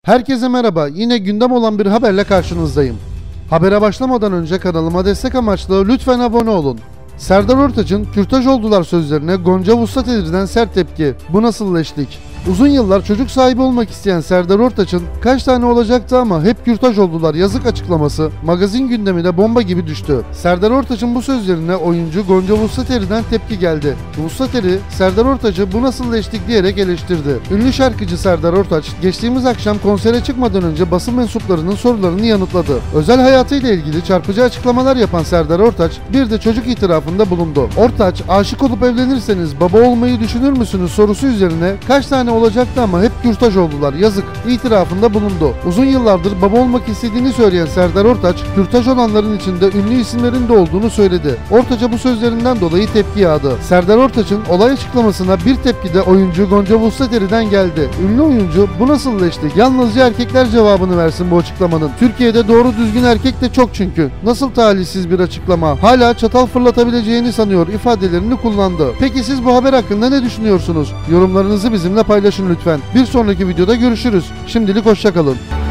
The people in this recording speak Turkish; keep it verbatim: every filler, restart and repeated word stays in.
Herkese merhaba. Yine gündem olan bir haberle karşınızdayım. Habere başlamadan önce kanalıma destek amaçlı lütfen abone olun. Serdar Ortaç'ın "kürtaj oldular" sözlerine Gonca Vuslateri'den sert tepki. Bu nasıl leşlik? Uzun yıllar çocuk sahibi olmak isteyen Serdar Ortaç'ın "kaç tane olacaktı ama hep kürtaj oldular yazık" açıklaması magazin gündemine bomba gibi düştü. Serdar Ortaç'ın bu sözlerine oyuncu Gonca Vuslateri'den tepki geldi. Vuslateri, Serdar Ortaç'ı "bu nasıl leşlik" diyerek eleştirdi. Ünlü şarkıcı Serdar Ortaç, geçtiğimiz akşam konsere çıkmadan önce basın mensuplarının sorularını yanıtladı. Özel hayatıyla ilgili çarpıcı açıklamalar yapan Serdar Ortaç, bir de çocuk itirafında bulundu. Ortaç, "aşık olup evlenirseniz baba olmayı düşünür müsünüz?" sorusu üzerine "kaç tane olacaktı ama hep kürtaj oldular yazık" itirafında bulundu. Uzun yıllardır baba olmak istediğini söyleyen Serdar Ortaç, kürtaj olanların içinde ünlü isimlerin de olduğunu söyledi. Ortaç'a bu sözlerinden dolayı tepki yağdı. Serdar Ortaç'ın olay açıklamasına bir tepki de oyuncu Gonca Vuslateri'den geldi. Ünlü oyuncu "bu nasıl leşlik? Yalnızca erkekler cevabını versin bu açıklamanın. Türkiye'de doğru düzgün erkek de çok çünkü. Nasıl talihsiz bir açıklama? Hala çatal fırlatabileceğini sanıyor" ifadelerini kullandı. Peki siz bu haber hakkında ne düşünüyorsunuz? Yorumlarınızı bizimle paylaşın lütfen. Bir sonraki videoda görüşürüz. Şimdilik hoşça kalın.